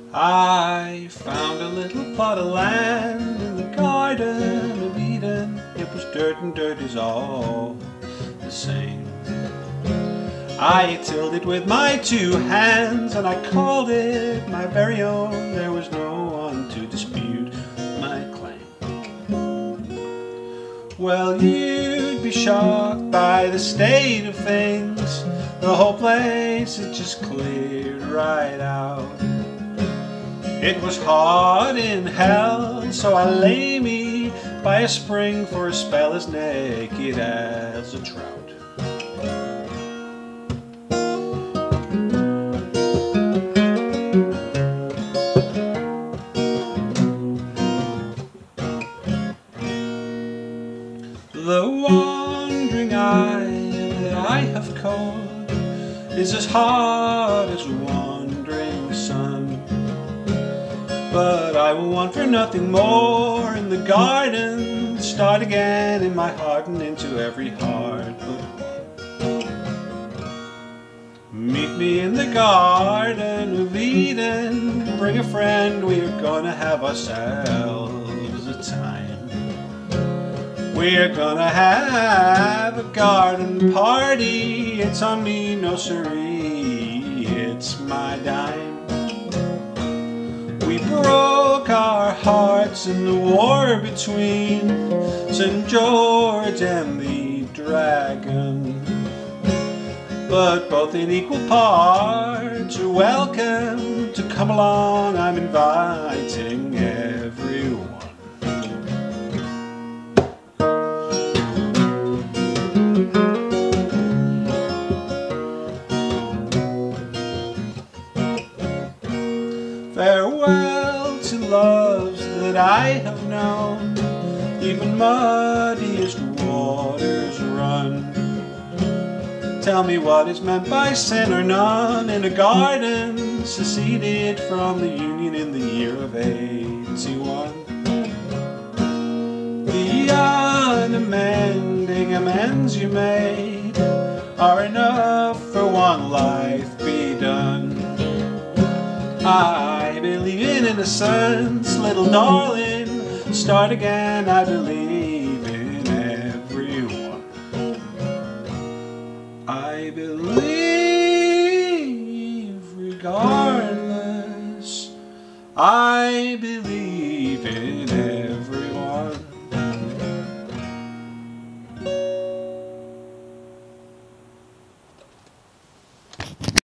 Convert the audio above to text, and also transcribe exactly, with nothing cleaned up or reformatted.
I found a little plot of land in the Garden of Eden. It was dirt, and dirt is all the same. I tilled it with my two hands, and I called it my very own. There was no one to dispute my claim. Well, you'd be shocked by the state of things. The whole place had just cleared right out. It was hot in hell, so I lay me by a spring for a spell as naked as a trout. The wandering eye that I have caught is as hard as a wandering sun. But I will want for nothing more in the garden, start again in my heart and into every heart but one. Meet me in the Garden of Eden, bring a friend, we are gonna have ourselves a time. We're gonna have a garden party, it's on me, no siree, it's my dime. We broke our hearts in the war between Saint George and the dragon, but both in equal parts are welcome to come along. I'm inviting everyone. Farewell to loves that I have known, even muddiest waters run. Tell me what is meant by sin or none in a garden seceded from the Union in the year of eighty-one. The unamending amends you made are enough for one life be done. I believe in innocence, little darling, start again, I believe in everyone. I believe regardless, I believe in everyone.